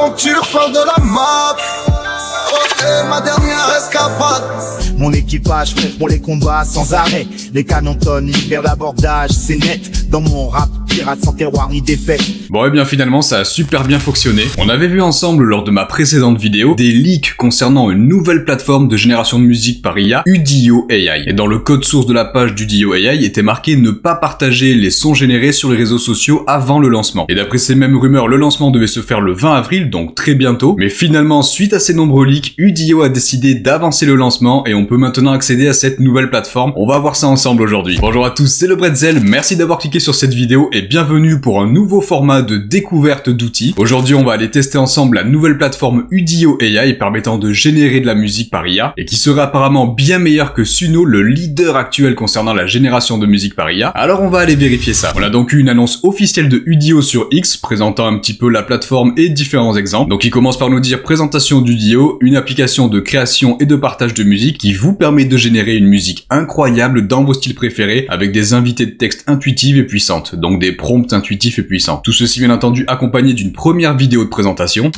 l'aventure, faire de la map. Ok, ma dernière escapade. Mon équipage prêt pour les combats sans arrêt. Les canons tonnent, libèrent l'abordage, c'est net. Dans mon rap, pirate sans terroir ni défaite. Bon et bien finalement ça a super bien fonctionné. On avait vu ensemble lors de ma précédente vidéo des leaks concernant une nouvelle plateforme de génération de musique par IA, Udio AI. Et dans le code source de la page d'Udio AI était marqué ne pas partager les sons générés sur les réseaux sociaux avant le lancement. Et d'après ces mêmes rumeurs, le lancement devait se faire le 20 avril, donc très bientôt. Mais finalement, suite à ces nombreux leaks, Udio a décidé d'avancer le lancement et on peut maintenant accéder à cette nouvelle plateforme. On va voir ça ensemble aujourd'hui. Bonjour à tous, c'est le Bretzel, merci d'avoir cliqué sur cette vidéo et bienvenue pour un nouveau format de découverte d'outils. Aujourd'hui, on va aller tester ensemble la nouvelle plateforme Udio AI permettant de générer de la musique par IA et qui serait apparemment bien meilleure que Suno, le leader actuel concernant la génération de musique par IA. Alors on va aller vérifier ça. On a donc eu une annonce officielle de Udio sur X présentant un petit peu la plateforme et différents exemples. Donc il commence par nous dire présentation d'Udio, une application de création et de partage de musique qui vous permet de générer une musique incroyable dans vos styles préférés avec des invités de texte intuitives et puissantes, donc des prompts intuitifs et puissants. Tout ceci bien entendu accompagné d'une première vidéo de présentation.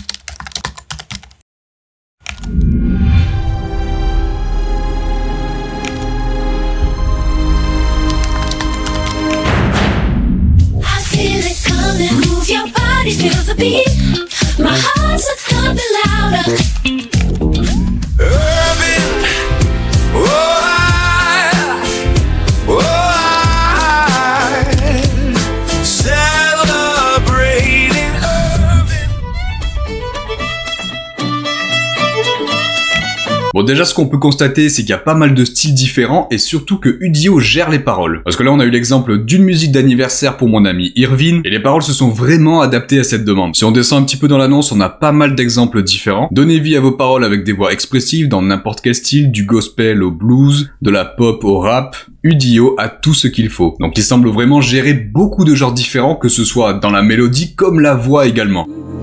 Bon déjà ce qu'on peut constater c'est qu'il y a pas mal de styles différents et surtout que Udio gère les paroles. Parce que là on a eu l'exemple d'une musique d'anniversaire pour mon ami Irvine et les paroles se sont vraiment adaptées à cette demande. Si on descend un petit peu dans l'annonce, on a pas mal d'exemples différents. Donnez vie à vos paroles avec des voix expressives dans n'importe quel style, du gospel au blues, de la pop au rap. Udio a tout ce qu'il faut. Donc il semble vraiment gérer beaucoup de genres différents, que ce soit dans la mélodie comme la voix également.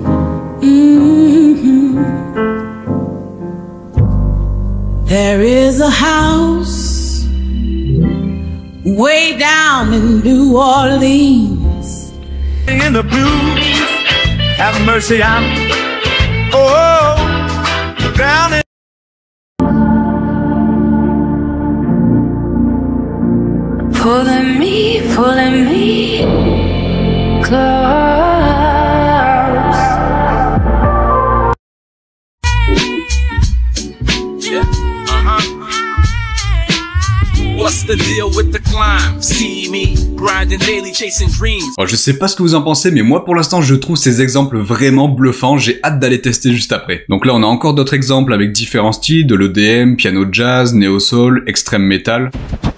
There is a house way down in New Orleans. In the blues, have mercy, I'm down in. Pulling me close. Bon, je sais pas ce que vous en pensez, mais moi pour l'instant je trouve ces exemples vraiment bluffants, j'ai hâte d'aller tester juste après. Donc là on a encore d'autres exemples avec différents styles, de l'EDM, piano jazz, néo-soul, extrême metal.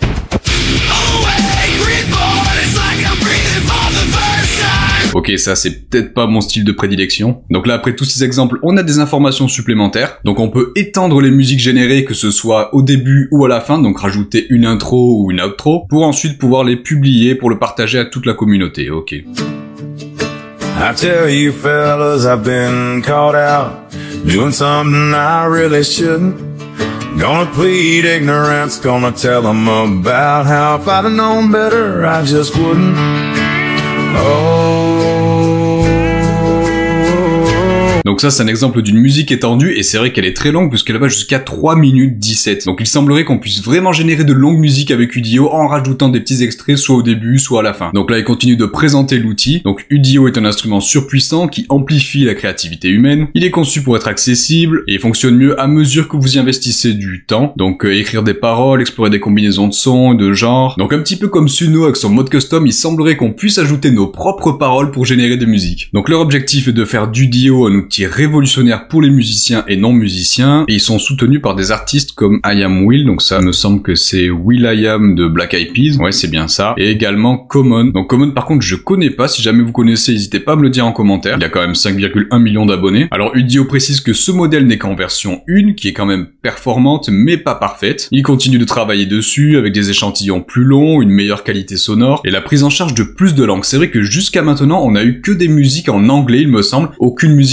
Ok, ça c'est peut-être pas mon style de prédilection. Donc là après tous ces exemples, on a des informations supplémentaires. Donc on peut étendre les musiques générées, que ce soit au début ou à la fin, donc rajouter une intro ou une outro, pour ensuite pouvoir les publier pour le partager à toute la communauté. Ok. I tell you fellas, I've been caught out doing something I really shouldn't. Gonna plead ignorance, gonna tell them about how if I'd have known better, I just wouldn't. Donc ça c'est un exemple d'une musique étendue et c'est vrai qu'elle est très longue puisqu'elle va jusqu'à 3 minutes 17. Donc il semblerait qu'on puisse vraiment générer de longues musiques avec Udio en rajoutant des petits extraits soit au début soit à la fin. Donc là il continue de présenter l'outil. Donc Udio est un instrument surpuissant qui amplifie la créativité humaine. Il est conçu pour être accessible et il fonctionne mieux à mesure que vous y investissez du temps. Donc écrire des paroles, explorer des combinaisons de sons et de genres. Donc un petit peu comme Suno avec son mode custom, il semblerait qu'on puisse ajouter nos propres paroles pour générer des musiques. Donc leur objectif est de faire d'Udio un outil révolutionnaire pour les musiciens et non musiciens et ils sont soutenus par des artistes comme I Am Will, donc ça me semble que c'est Will I Am de Black Eyed Peas, ouais c'est bien ça, et également Common. Donc Common par contre je connais pas, si jamais vous connaissez n'hésitez pas à me le dire en commentaire, il y a quand même 5,1 millions d'abonnés. Alors Udio précise que ce modèle n'est qu'en version 1 qui est quand même performante mais pas parfaite. Il continue de travailler dessus avec des échantillons plus longs, une meilleure qualité sonore et la prise en charge de plus de langues. C'est vrai que jusqu'à maintenant on a eu que des musiques en anglais il me semble, aucune musique en français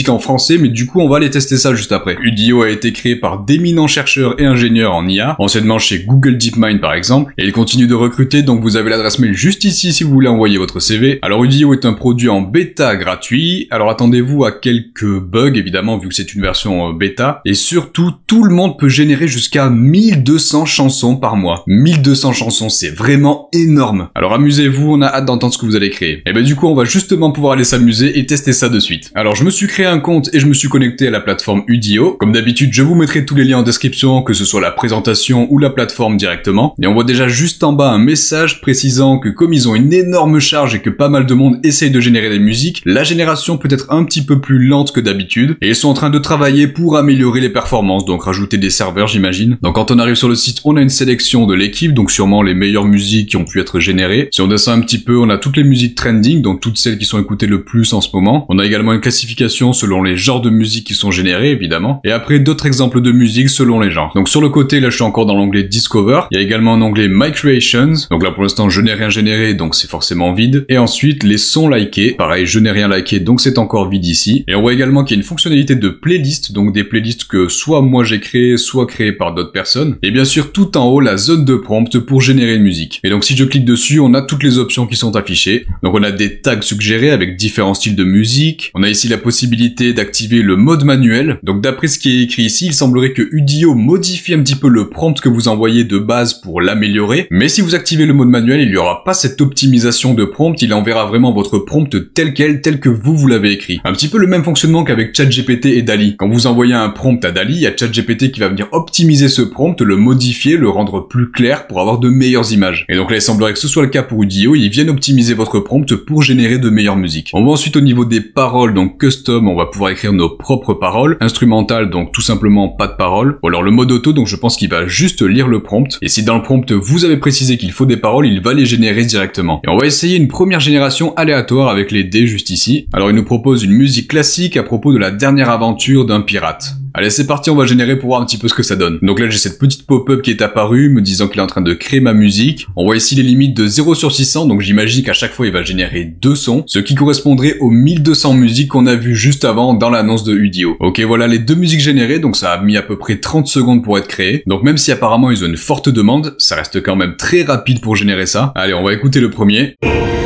pensez, mais du coup on va aller tester ça juste après. Udio a été créé par d'éminents chercheurs et ingénieurs en IA, anciennement chez Google DeepMind par exemple, et il continue de recruter, donc vous avez l'adresse mail juste ici si vous voulez envoyer votre CV. Alors Udio est un produit en bêta gratuit, alors attendez-vous à quelques bugs évidemment vu que c'est une version bêta, et surtout tout le monde peut générer jusqu'à 1200 chansons par mois. 1200 chansons, c'est vraiment énorme. Alors amusez-vous, on a hâte d'entendre ce que vous allez créer. Et ben du coup on va justement pouvoir aller s'amuser et tester ça de suite. Alors je me suis créé un compte et je me suis connecté à la plateforme Udio. Comme d'habitude je vous mettrai tous les liens en description, que ce soit la présentation ou la plateforme directement. Et on voit déjà juste en bas un message précisant que comme ils ont une énorme charge et que pas mal de monde essaye de générer des musiques, la génération peut être un petit peu plus lente que d'habitude, et ils sont en train de travailler pour améliorer les performances, donc rajouter des serveurs j'imagine. Donc quand on arrive sur le site, on a une sélection de l'équipe, donc sûrement les meilleures musiques qui ont pu être générées. Si on descend un petit peu, on a toutes les musiques trending, donc toutes celles qui sont écoutées le plus en ce moment. On a également une classification selon les genres de musique qui sont générés évidemment, et après d'autres exemples de musique selon les genres. Donc sur le côté, là je suis encore dans l'onglet Discover, il y a également un onglet My Creations, donc là pour l'instant je n'ai rien généré, donc c'est forcément vide, et ensuite les sons likés, pareil je n'ai rien liké, donc c'est encore vide ici, et on voit également qu'il y a une fonctionnalité de playlist, donc des playlists que soit moi j'ai créées, soit créées par d'autres personnes, et bien sûr tout en haut la zone de prompt pour générer une musique. Et donc si je clique dessus, on a toutes les options qui sont affichées, donc on a des tags suggérés avec différents styles de musique, on a ici la possibilité d'activer le mode manuel, donc d'après ce qui est écrit ici, il semblerait que Udio modifie un petit peu le prompt que vous envoyez de base pour l'améliorer, mais si vous activez le mode manuel, il n'y aura pas cette optimisation de prompt, il enverra vraiment votre prompt tel quel, tel que vous l'avez écrit. Un petit peu le même fonctionnement qu'avec ChatGPT et DALL-E. Quand vous envoyez un prompt à DALL-E, il y a ChatGPT qui va venir optimiser ce prompt, le modifier, le rendre plus clair pour avoir de meilleures images. Et donc là, il semblerait que ce soit le cas pour Udio, ils viennent optimiser votre prompt pour générer de meilleures musiques. On va ensuite au niveau des paroles, donc custom, on va pouvoir écrire nos propres paroles, instrumental, donc tout simplement pas de paroles, ou alors le mode auto, donc je pense qu'il va juste lire le prompt, et si dans le prompt vous avez précisé qu'il faut des paroles, il va les générer directement. Et on va essayer une première génération aléatoire avec les dés juste ici. Alors il nous propose une musique classique à propos de la dernière aventure d'un pirate. Allez, c'est parti, on va générer pour voir un petit peu ce que ça donne. Donc là, j'ai cette petite pop-up qui est apparue, me disant qu'il est en train de créer ma musique. On voit ici les limites de 0 sur 600, donc j'imagine qu'à chaque fois, il va générer 2 sons, ce qui correspondrait aux 1200 musiques qu'on a vues juste avant dans l'annonce de Udio. Ok, voilà les 2 musiques générées, donc ça a mis à peu près 30 secondes pour être créé. Donc même si apparemment ils ont une forte demande, ça reste quand même très rapide pour générer ça. Allez, on va écouter le premier.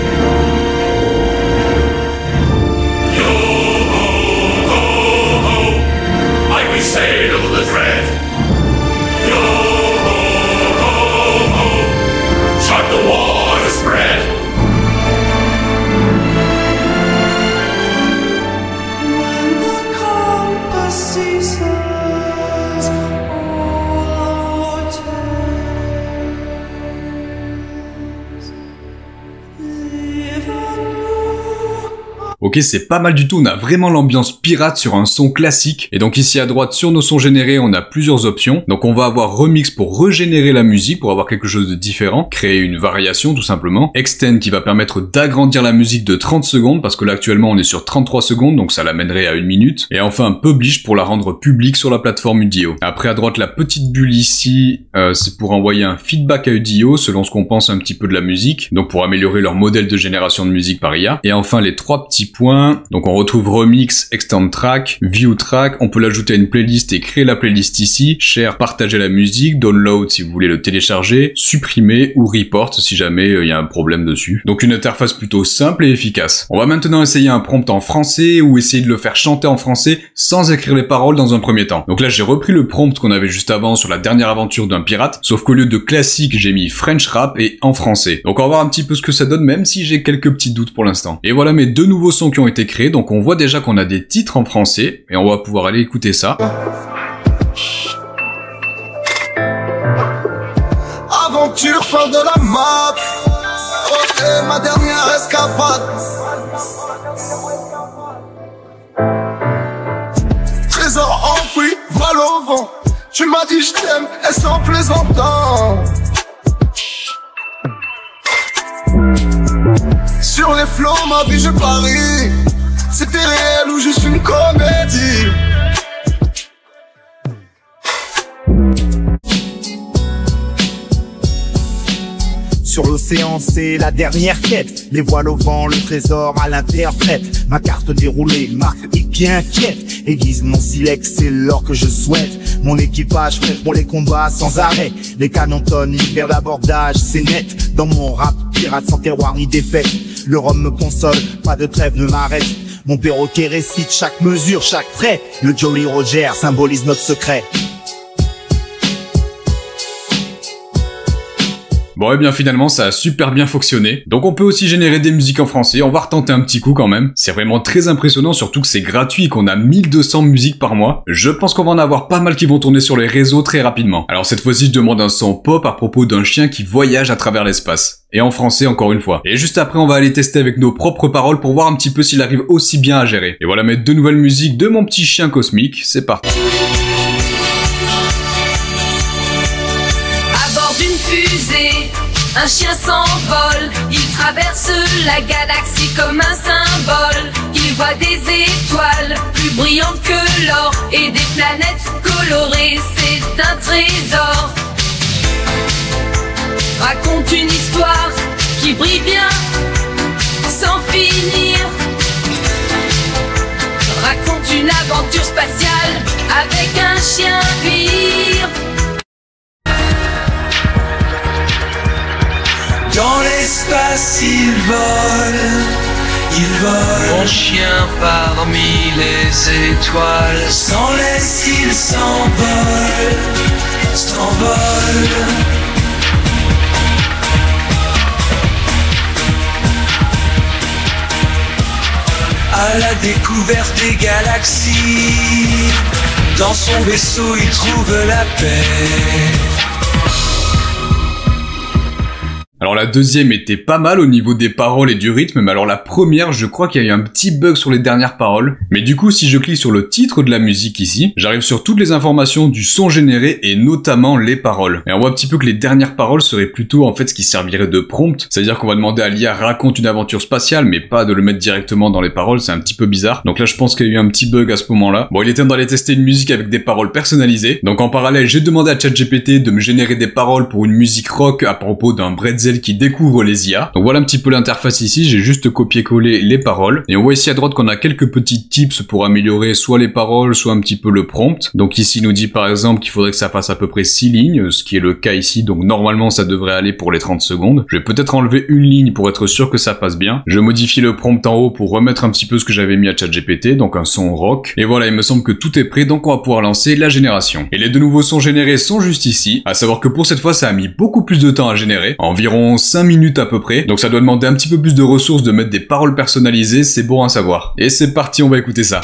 Ok, c'est pas mal du tout, on a vraiment l'ambiance pirate sur un son classique. Et donc ici à droite, sur nos sons générés, on a plusieurs options. Donc on va avoir Remix pour régénérer la musique, pour avoir quelque chose de différent, créer une variation tout simplement. Extend qui va permettre d'agrandir la musique de 30 secondes, parce que là actuellement on est sur 33 secondes, donc ça l'amènerait à 1 minute. Et enfin Publish pour la rendre publique sur la plateforme Udio. Après à droite, la petite bulle ici, c'est pour envoyer un feedback à Udio selon ce qu'on pense un petit peu de la musique, donc pour améliorer leur modèle de génération de musique par IA. Et enfin les 3 petits points, donc on retrouve Remix, Extend Track, View Track, on peut l'ajouter à une playlist et créer la playlist ici, Share, partager la musique, Download si vous voulez le télécharger, Supprimer ou Report si jamais il y a un problème dessus. Donc une interface plutôt simple et efficace. On va maintenant essayer un prompt en français ou essayer de le faire chanter en français sans écrire les paroles dans un premier temps. Donc là j'ai repris le prompt qu'on avait juste avant sur la dernière aventure d'un pirate, sauf qu'au lieu de classique j'ai mis French Rap et en français. Donc on va voir un petit peu ce que ça donne même si j'ai quelques petits doutes pour l'instant. Et voilà mes 2 nouveaux sons qui ont été créés, donc on voit déjà qu'on a des titres en français et on va pouvoir aller écouter ça. Aventure fin de la map. Ok, ma dernière escapade. Trésor enfoui, voile au vent. Tu m'as dit je t'aime et sans plaisantant. Sur les flots, ma vie je parie. C'était réel ou juste une comédie. Sur l'océan, c'est la dernière quête. Les voiles au vent, le trésor à l'interprète. Ma carte déroulée, marque et qui inquiète. aiguise mon silex, c'est l'or que je souhaite. Mon équipage prêt pour les combats sans arrêt. Les canons toniques vers l'abordage, c'est net. Dans mon rap, pirate sans terroir ni défaite. Le rhum me console, pas de trêve ne m'arrête. Mon perroquet récite chaque mesure, chaque trait. Le Jolly Roger symbolise notre secret. Bon, et bien finalement ça a super bien fonctionné. Donc on peut aussi générer des musiques en français, on va retenter un petit coup quand même. C'est vraiment très impressionnant, surtout que c'est gratuit et qu'on a 1200 musiques par mois. Je pense qu'on va en avoir pas mal qui vont tourner sur les réseaux très rapidement. Alors cette fois-ci je demande un son pop à propos d'un chien qui voyage à travers l'espace. Et en français encore une fois. Et juste après on va aller tester avec nos propres paroles pour voir un petit peu s'il arrive aussi bien à gérer. Et voilà mes deux nouvelles musiques de mon petit chien cosmique, c'est parti. À bord d'une fusée, un chien s'envole, il traverse la galaxie comme un symbole. Il voit des étoiles plus brillantes que l'or et des planètes colorées, c'est un trésor. Raconte une histoire qui brille bien sans finir. Raconte une aventure spatiale avec un chien pire. Dans l'espace il vole, mon chien parmi les étoiles. Sans laisse il s'envole, s'envole. À la découverte des galaxies, dans son vaisseau il trouve la paix. Alors la deuxième était pas mal au niveau des paroles et du rythme, mais alors la première, je crois qu'il y a eu un petit bug sur les dernières paroles. Mais du coup, si je clique sur le titre de la musique ici, j'arrive sur toutes les informations du son généré et notamment les paroles. Et on voit un petit peu que les dernières paroles seraient plutôt en fait ce qui servirait de prompt, c'est-à-dire qu'on va demander à l'IA raconte une aventure spatiale, mais pas de le mettre directement dans les paroles, c'est un petit peu bizarre. Donc là, je pense qu'il y a eu un petit bug à ce moment-là. Bon, il est temps d'aller tester une musique avec des paroles personnalisées. Donc en parallèle, j'ai demandé à ChatGPT de me générer des paroles pour une musique rock à propos d'un bretzel qui découvre les IA. Donc voilà un petit peu l'interface ici, j'ai juste copié-collé les paroles. Et on voit ici à droite qu'on a quelques petits tips pour améliorer soit les paroles, soit un petit peu le prompt. Donc ici il nous dit par exemple qu'il faudrait que ça fasse à peu près 6 lignes, ce qui est le cas ici, donc normalement ça devrait aller pour les 30 secondes. Je vais peut-être enlever une ligne pour être sûr que ça passe bien. Je modifie le prompt en haut pour remettre un petit peu ce que j'avais mis à ChatGPT, donc un son rock. Et voilà, il me semble que tout est prêt, donc on va pouvoir lancer la génération. Et les deux nouveaux sons générés sont juste ici, à savoir que pour cette fois ça a mis beaucoup plus de temps à générer, environ 5 minutes à peu près, donc ça doit demander un petit peu plus de ressources de mettre des paroles personnalisées, c'est bon à savoir. Et c'est parti, on va écouter ça.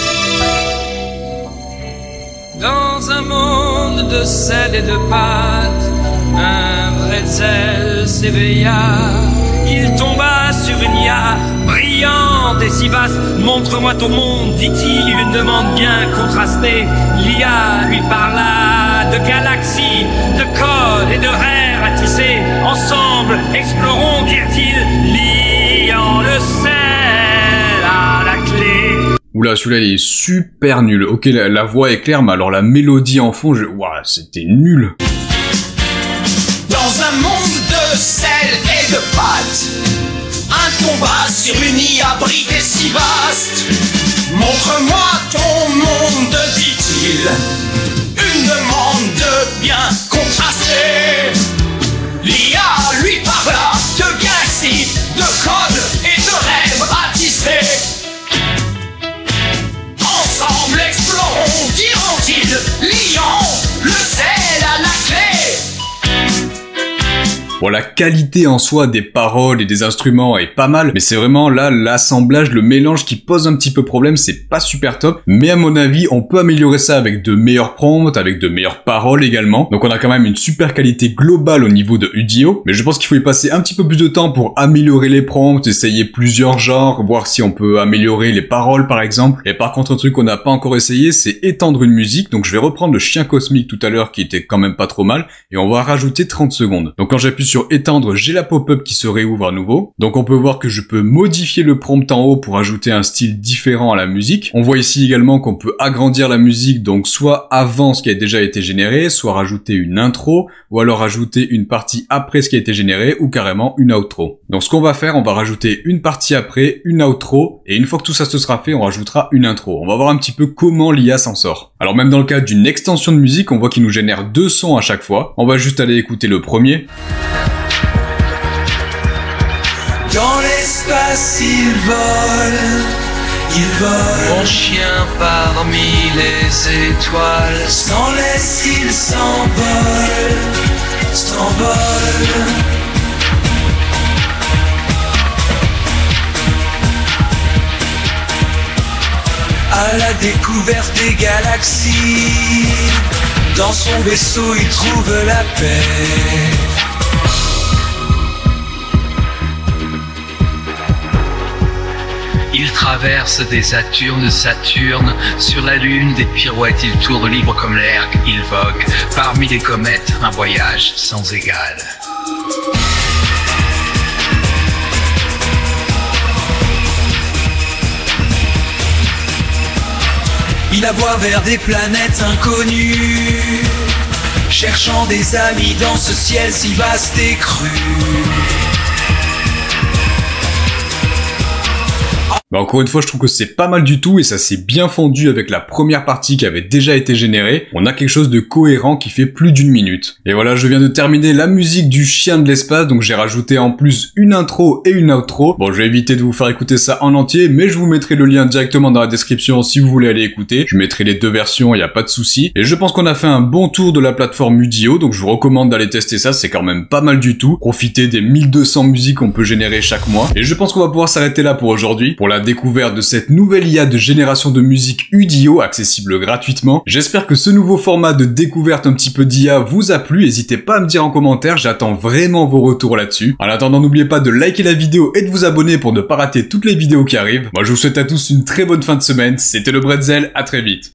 Dans un monde de sel et de pâte, un bretzel s'éveilla. Il tomba sur une IA brillante et si vaste. Montre-moi ton monde, dit-il, une demande bien contrastée. L'IA lui parla de galaxies, de codes et de rêves à tisser. Ensemble, explorons, dirent-ils, liant le sel à la clé. Oula, celui-là il est super nul. Ok, la voix est claire, mais alors la mélodie en fond, ouah, c'était nul. Dans un monde de sel et de pâte, un combat sur une IA bridée si vaste. Montre-moi ton monde, dit-il, une demande bien contrastée. L'IA lui parla de galaxies, de codes et de rêves à tisser. Ensemble explorons, diront-ils, liant le sel à la clé. Bon, la qualité en soi des paroles et des instruments est pas mal, mais c'est vraiment là l'assemblage, le mélange qui pose un petit peu problème, c'est pas super top, mais à mon avis, on peut améliorer ça avec de meilleurs prompts, avec de meilleures paroles également, donc on a quand même une super qualité globale au niveau de Udio, mais je pense qu'il faut y passer un petit peu plus de temps pour améliorer les prompts, essayer plusieurs genres, voir si on peut améliorer les paroles par exemple, et par contre un truc qu'on n'a pas encore essayé, c'est étendre une musique, donc je vais reprendre le chien cosmique tout à l'heure qui était quand même pas trop mal, et on va rajouter 30 secondes. Donc quand j'appuie sur sur étendre, j'ai la pop-up qui se réouvre à nouveau. Donc on peut voir que je peux modifier le prompt en haut pour ajouter un style différent à la musique. On voit ici également qu'on peut agrandir la musique, donc soit avant ce qui a déjà été généré, soit rajouter une intro, ou alors rajouter une partie après ce qui a été généré, ou carrément une outro. Donc ce qu'on va faire, on va rajouter une partie après, une outro, et une fois que tout ça se sera fait, on rajoutera une intro. On va voir un petit peu comment l'IA s'en sort. Alors même dans le cas d'une extension de musique, on voit qu'il nous génère 2 sons à chaque fois. On va juste aller écouter le premier. Dans l'espace, il vole, Mon chien parmi les étoiles. s'en laisse, il s'envole. À la découverte des galaxies, dans son vaisseau il trouve la paix. Il traverse des Saturnes, sur la Lune, des pirouettes, il tourne libre comme l'air, il vogue parmi les comètes, un voyage sans égal. Il aboie vers des planètes inconnues, cherchant des amis dans ce ciel si vaste et cru. Bah encore une fois, je trouve que c'est pas mal du tout et ça s'est bien fondu avec la première partie qui avait déjà été générée. On a quelque chose de cohérent qui fait plus d'1 minute. Et voilà, je viens de terminer la musique du chien de l'espace, donc j'ai rajouté en plus une intro et une outro. Bon, je vais éviter de vous faire écouter ça en entier, mais je vous mettrai le lien directement dans la description si vous voulez aller écouter. Je mettrai les 2 versions, y a pas de souci. Et je pense qu'on a fait un bon tour de la plateforme Udio, donc je vous recommande d'aller tester ça, c'est quand même pas mal du tout. Profitez des 1200 musiques qu'on peut générer chaque mois. Et je pense qu'on va pouvoir s'arrêter là pour aujourd'hui, pour la découverte de cette nouvelle IA de génération de musique Udio, accessible gratuitement. J'espère que ce nouveau format de découverte un petit peu d'IA vous a plu, n'hésitez pas à me dire en commentaire, j'attends vraiment vos retours là-dessus. En attendant, n'oubliez pas de liker la vidéo et de vous abonner pour ne pas rater toutes les vidéos qui arrivent. Moi je vous souhaite à tous une très bonne fin de semaine, c'était le Bretzel, à très vite.